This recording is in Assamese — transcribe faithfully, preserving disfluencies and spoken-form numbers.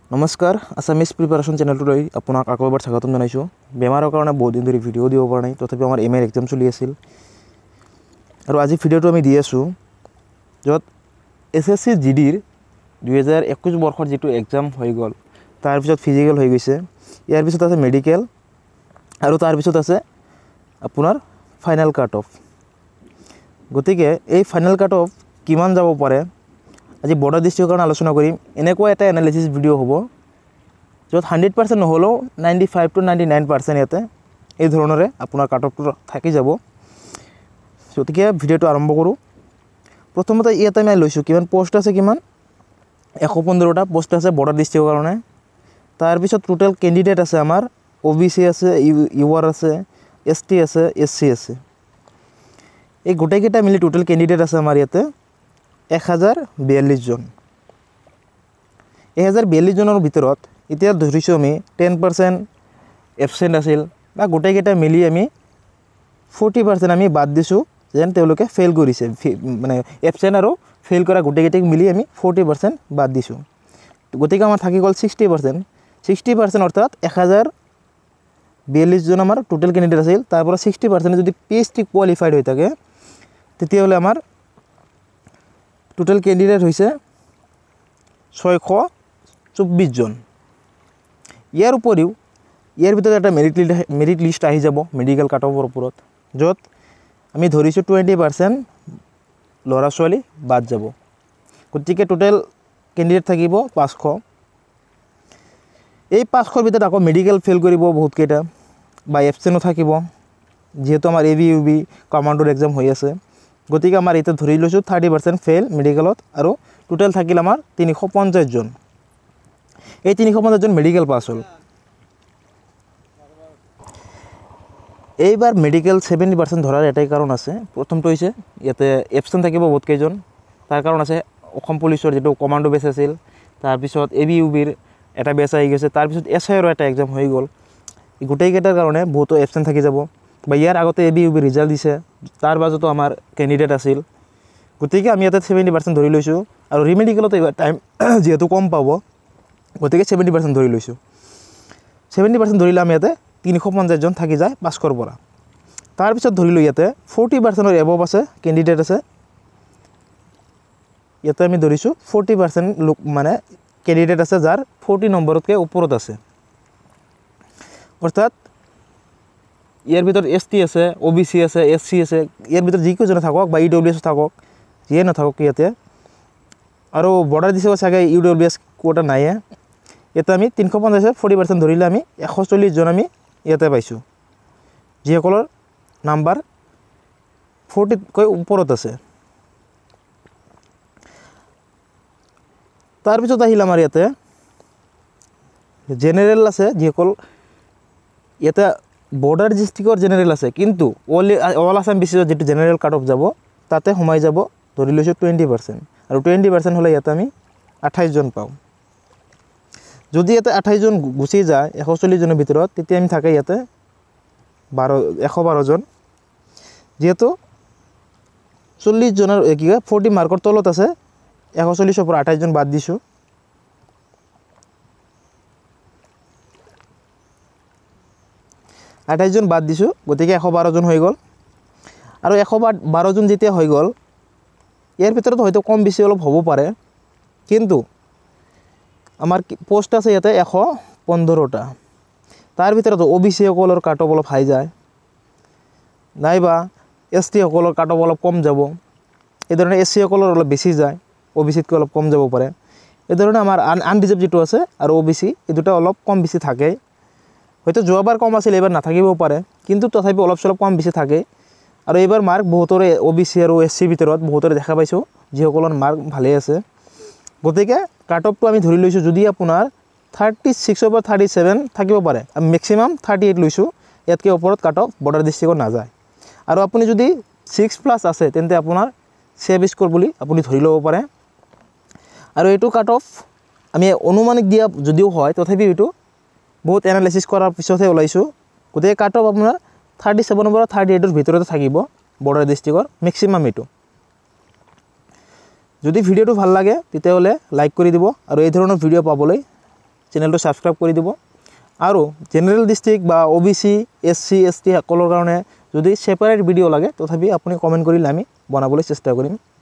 নমস্কাৰ আসামিজ প্ৰিপাৰেশ্যন চেনেলটোলৈ আপোনাক আকৌ এবাৰ স্বাগতম জনাইছোঁ। বেমাৰৰ কাৰণে বহুত দিন ধৰি ভিডিঅ' দিব পৰা নাই, তথাপি আমাৰ এম এৰ এক্সাম চলি আছিল আৰু আজি ভিডিঅ'টো আমি দি আছোঁ য'ত এছ এছ চি জি ডিৰ দুহেজাৰ একৈছ বৰ্ষৰ যিটো এক্সাম হৈ গ'ল, তাৰপিছত ফিজিকেল হৈ গৈছে, ইয়াৰ পিছত আছে মেডিকেল আৰু তাৰপিছত আছে আপোনাৰ ফাইনেল কাট অফ। গতিকে এই ফাইনেল কাট অফ কিমান যাব পাৰে আজি বৰ্ডাৰ ডিষ্ট্ৰিক্টৰ কাৰণে আলোচনা কৰিম। এনেকুৱা এটা এনালাইচিছ ভিডিঅ' হ'ব য'ত হাণ্ড্ৰেড পাৰ্চেণ্ট নহ'লেও ninety five to ninety nine percent ইয়াতে এই ধৰণৰে আপোনাৰ কাট অফটো থাকি যাব। গতিকে ভিডিঅ'টো আৰম্ভ কৰোঁ। প্ৰথমতে ইয়াতে মই লৈছোঁ কিমান পোষ্ট আছে, কিমান এশ পোন্ধৰটা পোষ্ট আছে বৰ্ডাৰ ডিষ্ট্ৰিক্টৰ কাৰণে। তাৰপিছত টোটেল কেণ্ডিডেট আছে আমাৰ অ' বি চি আছে, ইউ আৰ আছে, এছ টি আছে, এছ চি আছে। এই গোটেইকেইটা মিলি টোটেল কেণ্ডিডেট আছে আমাৰ ইয়াতে এক হাজাৰ বিয়াল্লিছজন। এক হাজাৰ বিয়াল্লিছজনৰ ভিতৰত এতিয়া ধৰিছোঁ আমি টেন পাৰ্চেণ্ট এবচেণ্ট আছিল বা গোটেইকেইটা মিলি আমি ফৰ্টি পাৰ্চেণ্ট আমি বাদ দিছোঁ যেন তেওঁলোকে ফেইল কৰিছে, মানে এবচেণ্ট আৰু ফেইল কৰা গোটেইকেইটাক মিলি আমি ফৰ্টি পাৰ্চেণ্ট বাদ দিছোঁ। গতিকে আমাৰ থাকি গ'ল ছিক্সটি পাৰ্চেণ্ট। ছিক্সটি পাৰ্চেণ্ট অৰ্থাৎ এক হাজাৰ বিয়াল্লিছজন আমাৰ টোটেল কেণ্ডিডেট আছিল, তাৰ পৰা ছিক্সটি পাৰ্চেণ্ট যদি পি এইচ ডি কোৱালিফাইড হৈ থাকে তেতিয়াহ'লে আমাৰ টোটেল কেণ্ডিডেট হৈছে ছয়শ চৌব্বিছজন। ইয়াৰ উপৰিও ইয়াৰ ভিতৰত এটা মেৰিট লিষ্ট মেৰিট লিষ্ট আহি যাব মেডিকেল কাট অফৰ ওপৰত, য'ত আমি ধৰিছোঁ টুৱেণ্টি পাৰ্চেণ্ট ল'ৰা ছোৱালী বাদ যাব। গতিকে টোটেল কেণ্ডিডেট থাকিব পাঁচশ। এই পাঁচশৰ ভিতৰত আকৌ মেডিকেল ফেইল কৰিব বহুতকেইটা বা এবচেণ্টো থাকিব, যিহেতু আমাৰ এ বি ইউ বি কমাণ্ডোৰ এক্সাম হৈ আছে। গতিকে আমাৰ এতিয়া ধৰি লৈছোঁ থাৰ্টি পাৰ্চেণ্ট ফেইল মেডিকেলত আৰু টোটেল থাকিল আমাৰ তিনিশ পঞ্চাছজন। এই তিনিশ পঞ্চাছজন মেডিকেল পাছ হ'ল। এইবাৰ মেডিকেল ছেভেণ্টি পাৰ্চেণ্ট ধৰাৰ এটাই কাৰণ আছে। প্ৰথমটো হৈছে ইয়াতে এবচেণ্ট থাকিব বহুতকেইজন, তাৰ কাৰণ আছে অসম পুলিচৰ যিটো কমাণ্ডো বেচ আছিল, তাৰপিছত এ বি ইউ বিৰ এটা বেচ আহি গৈছে, তাৰপিছত এছ আইৰো এটা এক্সাম হৈ গ'ল। গোটেইকেইটাৰ কাৰণে বহুতো এবচেণ্ট থাকি যাব বা ইয়াৰ আগতে A B U B result দিছে, তাৰ মাজতো আমাৰ কেণ্ডিডেট আছিল। গতিকে আমি ইয়াতে ছেভেণ্টি পাৰ্চেণ্ট ধৰি লৈছোঁ আৰু ৰিমেডিকেলত এইবাৰ টাইম যিহেতু কম পাব, গতিকে ছেভেণ্টি পাৰ্চেণ্ট ধৰি লৈছোঁ। ছেভেণ্টি পাৰ্চেণ্ট ধৰিলে আমি ইয়াতে তিনিশ পঞ্চাছজন থাকি যায় পাঁচশৰ পৰা। তাৰপিছত ধৰিলোঁ ইয়াতে ফৰ্টি পাৰ্চেণ্টৰ এবভ আছে কেণ্ডিডেট আছে। ইয়াতে আমি ধৰিছোঁ ফৰ্টি পাৰ্চেণ্ট লোক মানে কেণ্ডিডেট আছে যাৰ ফৰ্টি নম্বৰতকৈ ওপৰত আছে। অৰ্থাৎ ইয়াৰ ভিতৰত এছ টি আছে, অ' বি চি আছে, এছ চি আছে, ইয়াৰ ভিতৰত যিকেইজনে থাকক বা ই ডব্লিউ এছ থাকক, যিয়ে নাথাকক ইয়াতে। আৰু বৰ্ডাৰ ডিষ্ট্ৰিক্টত চাগে ইউ ডব্লিউ এছ কোটা নাইয়ে। ইয়াতে আমি তিনিশ পঞ্চাছত ফৰ্টি পাৰ্চেণ্ট ধৰিলে আমি এশ চল্লিছজন আমি ইয়াতে পাইছোঁ, যিসকলৰ নাম্বাৰ ফৰ্টিতকৈ ওপৰত আছে। তাৰপিছত আহিল আমাৰ ইয়াতে জেনেৰেল আছে, যিসকল ইয়াতে বৰ্ডাৰ ডিষ্ট্ৰিক্টৰ জেনেৰেল আছে, কিন্তু অল অল আছাম বেচিছত যিটো জেনেৰেল কাট অফ যাব তাতে সোমাই যাব ধৰি লৈছোঁ টুৱেণ্টি পাৰ্চেণ্ট। আৰু টুৱেণ্টি পাৰ্চেণ্ট হ'লে ইয়াতে আমি আঠাইছজন পাওঁ। যদি ইয়াতে আঠাইছজন গুচি যায় এশ চল্লিছজনৰ ভিতৰত, তেতিয়া আমি থাকে ইয়াতে বাৰ এশ বাৰজন। যিহেতু চল্লিছজনৰ কি কয় ফৰ্টি মাৰ্কৰ তলত আছে, এশ চল্লিছৰ পৰা আঠাইছজন বাদ দিছোঁ। আঠাইছজন বাদ দিছোঁ, গতিকে এশ বাৰজন হৈ গ'ল। আৰু এশ বাৰজন যেতিয়া হৈ গ'ল, ইয়াৰ ভিতৰত হয়তো কম বেছি অলপ হ'ব পাৰে, কিন্তু আমাৰ পোষ্ট আছে ইয়াতে এশ পোন্ধৰটা। তাৰ ভিতৰত অ' বি চিসকলৰ কাট অফ অলপ হাই যায়, নাইবা এছ টিসকলৰ কাট অফ অলপ কম যাব। এইধৰণে এছ চিসকলৰ অলপ বেছি যায়, অ' বি চিতকৈ অলপ কম যাব পাৰে। এইধৰণে আমাৰ আন আনৰিজাৰ্ভ যিটো আছে আৰু অ' বি চি এই দুটা অলপ কম বেছি থাকে। হয়তো যোৱাবাৰ কম আছিল, এইবাৰ নাথাকিবও পাৰে, কিন্তু তথাপিও অলপ চলপ কম বেছি থাকে। আৰু এইবাৰ মাৰ্ক বহুতৰে অ' বি চি আৰু এছ চিৰ ভিতৰত বহুতৰে দেখা পাইছোঁ যিসকলৰ মাৰ্ক ভালেই আছে। গতিকে কাট অফটো আমি ধৰি লৈছোঁ যদি আপোনাৰ থাৰ্টি ছিক্সৰ পৰা থাৰ্টি ছেভেন থাকিব পাৰে, আমি মেক্সিমাম থাৰ্টি এইট লৈছোঁ, ইয়াতকৈ ওপৰত কাট অফ বৰ্ডাৰ ডিষ্ট্ৰিক্টত নাযায়। আৰু আপুনি যদি ছিক্স প্লাছ আছে তেন্তে আপোনাৰ ছেভ স্ক'ৰ বুলি আপুনি ধৰি ল'ব পাৰে। আৰু এইটো কাট অফ আমি অনুমানিক দিয়া যদিও হয়, তথাপিও এইটো বহুত এনালাইচিছ কৰাৰ পিছতহে ওলাইছোঁ। গতিকে কাট অফ আপোনাৰ থাৰ্টি ছেভেনৰ পৰা থাৰ্টি এইটৰ ভিতৰতে থাকিব বৰ্ডাৰ ডিষ্ট্ৰিক্টৰ মেক্সিমাম এইটো। যদি ভিডিওটো ভাল লাগে তেতিয়াহ'লে লাইক কৰি দিব আৰু এই ধৰণৰ ভিডিও পাবলৈ চেনেলটো সাবস্ক্ৰাইব কৰি দিব আৰু জেনাৰেল ডিস্ট্ৰিক্ট বা ওবিসি এসসি এসটি সকলৰ কাৰণে যদি সেপাৰেট ভিডিও লাগে তথাপি আপুনি কমেন্ট কৰিলে আমি বনাবলৈ চেষ্টা কৰিম